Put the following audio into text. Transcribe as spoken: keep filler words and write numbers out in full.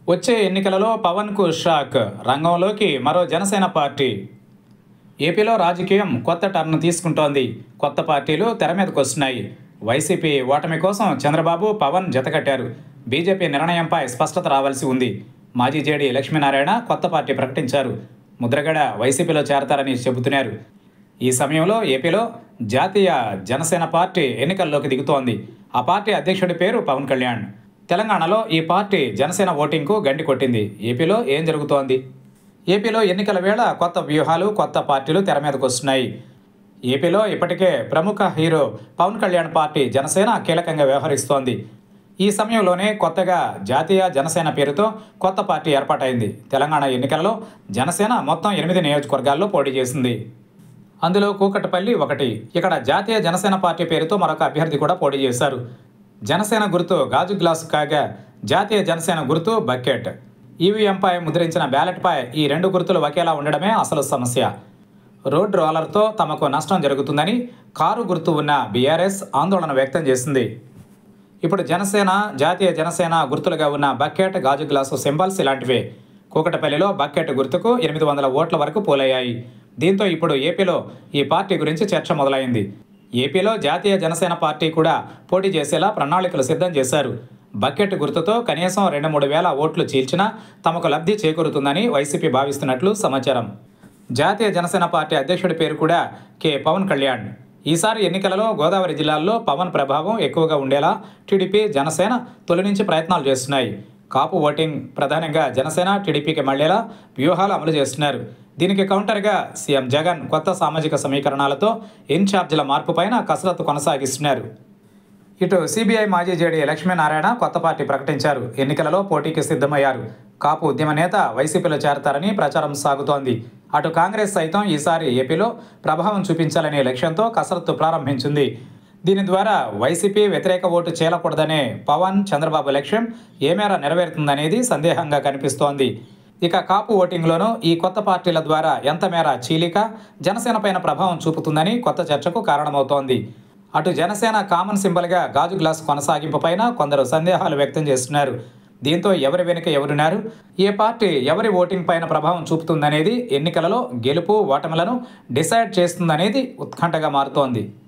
వచ్చే ఎన్నికలలో పవన్కు షాక్, రంగంలోకి మరో జనసేన పార్టీ. ఏపీలో రాజకీయం కొత్త టర్న్ తీసుకుంటోంది. కొత్త పార్టీలు తెర మీదకు వస్తున్నాయి. వైసీపీ ఓటమి కోసం చంద్రబాబు, పవన్ జతకట్టారు. బీజేపీ నిర్ణయంపై స్పష్టత రావాల్సి ఉంది. మాజీ జేడీ లక్ష్మీనారాయణ కొత్త పార్టీ ప్రకటించారు. ముద్రగడ వైసీపీలో చేరతారని చెబుతున్నారు. ఈ సమయంలో ఏపీలో జాతీయ జనసేన పార్టీ ఎన్నికల్లోకి దిగుతోంది. ఆ పార్టీ అధ్యక్షుడి పేరు పవన్ కళ్యాణ్. తెలంగాణలో ఈ పార్టీ జనసేన ఓటింగ్కు గండి కొట్టింది. ఏపీలో ఏం జరుగుతోంది? ఏపీలో ఎన్నికల వేళ కొత్త వ్యూహాలు, కొత్త పార్టీలు తెర మీదకు వస్తున్నాయి. ఏపీలో ఇప్పటికే ప్రముఖ హీరో పవన్ కళ్యాణ్ పార్టీ జనసేన కీలకంగా వ్యవహరిస్తోంది. ఈ సమయంలోనే కొత్తగా జాతీయ జనసేన పేరుతో కొత్త పార్టీ ఏర్పాటైంది. తెలంగాణ ఎన్నికలలో జనసేన మొత్తం ఎనిమిది నియోజకవర్గాల్లో పోటీ చేసింది. అందులో కూకట్పల్లి ఒకటి. ఇక్కడ జాతీయ జనసేన పార్టీ పేరుతో మరొక అభ్యర్థి కూడా పోటీ చేశారు. జనసేన గుర్తు గాజు గ్లాసు కాగా జాతీయ జనసేన గుర్తు బకెట్. ఈవీఎంపై ముద్రించిన బ్యాలెట్పై ఈ రెండు గుర్తులు ఒకేలా ఉండడమే అసలు సమస్య. రోడ్ రోలర్తో తమకు నష్టం జరుగుతుందని కారు గుర్తు ఉన్న బీఆర్ఎస్ ఆందోళన వ్యక్తం చేసింది. ఇప్పుడు జనసేన, జాతీయ జనసేన గుర్తులుగా ఉన్న బకెట్, గాజు గ్లాసు సింబల్స్ ఇలాంటివే. కూకటపల్లిలో బకెట్ గుర్తుకు ఎనిమిది వందల ఓట్ల వరకు పోలయ్యాయి. దీంతో ఇప్పుడు ఏపీలో ఈ పార్టీ గురించి చర్చ మొదలైంది. ఏపీలో జాతీయ జనసేన పార్టీ కూడా పోటీ చేసేలా ప్రణాళికలు సిద్ధం చేశారు. బకెట్ గుర్తుతో కనీసం రెండు మూడు వేల ఓట్లు చీల్చినా తమకు లబ్ధి చేకూరుతుందని వైసీపీ భావిస్తున్నట్లు సమాచారం. జాతీయ జనసేన పార్టీ అధ్యక్షుడి పేరు కూడా కె పవన్ కళ్యాణ్. ఈసారి ఎన్నికలలో గోదావరి జిల్లాల్లో పవన్ ప్రభావం ఎక్కువగా ఉండేలా టీడీపీ, జనసేన తొలి నుంచి ప్రయత్నాలు చేస్తున్నాయి. కాపు ఓటింగ్ ప్రధానంగా జనసేన, టీడీపీకి మళ్లేలా వ్యూహాలు అమలు చేస్తున్నారు. దీనికి కౌంటర్గా సీఎం జగన్ కొత్త సామాజిక సమీకరణాలతో ఇన్ఛార్జీల మార్పుపైన కసరత్తు కొనసాగిస్తున్నారు. ఇటు సిబిఐ మాజీ జేడీ లక్ష్మీనారాయణ కొత్త పార్టీ ప్రకటించారు. ఎన్నికలలో పోటీకి సిద్ధమయ్యారు. కాపు ఉద్యమ నేత వైసీపీలో చేరతారని ప్రచారం సాగుతోంది. అటు కాంగ్రెస్ సైతం ఈసారి ఏపీలో ప్రభావం చూపించాలనే లక్ష్యంతో కసరత్తు ప్రారంభించింది. దీని ద్వారా వైసీపీ వ్యతిరేక ఓటు చేలకూడదనే పవన్, చంద్రబాబు లక్ష్యం ఏ మేర నెరవేరుతుందనేది సందేహంగా కనిపిస్తోంది. ఇక కాపు ఓటింగ్లోనూ ఈ కొత్త పార్టీల ద్వారా ఎంత మేర చీలిక జనసేన పైన ప్రభావం చూపుతుందని కొత్త చర్చకు కారణమవుతోంది. అటు జనసేన కామన్ సింబల్గా గాజు గ్లాసు కొనసాగింపు పైన కొందరు సందేహాలు వ్యక్తం చేస్తున్నారు. దీంతో ఎవరి వెనుక ఎవరున్నారు, ఏ పార్టీ ఎవరి ఓటింగ్ పైన ప్రభావం చూపుతుందనేది ఎన్నికలలో గెలుపు, ఓటములను డిసైడ్ చేస్తుందనేది ఉత్కంఠగా మారుతోంది.